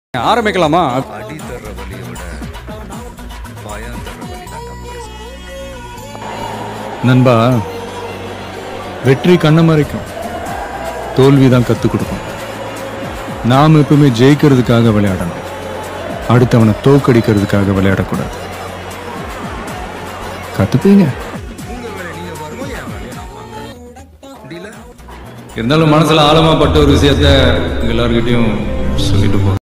ஆரம்பிக்கலாமா? அடி தர்ற வலியை விட பயம் தர்ற வலி தான் பெருசு. நண்பா, வெற்றி கண்ண மறைக்கும், தோல்விதான் கத்துக் கொடுக்கும். நாம் எப்பவுமே ஜெயிக்கிறதுக்காக விளையாடணும், அடுத்தவனை தோக்கடிக்கிறதுக்காக விளையாடக்கூடாது. கத்துப்பீங்க. இருந்தாலும் மனசுல ஆழமா பட்ட ஒரு விஷயத்த எல்லார்கிட்டையும் சொல்லிட்டு போ.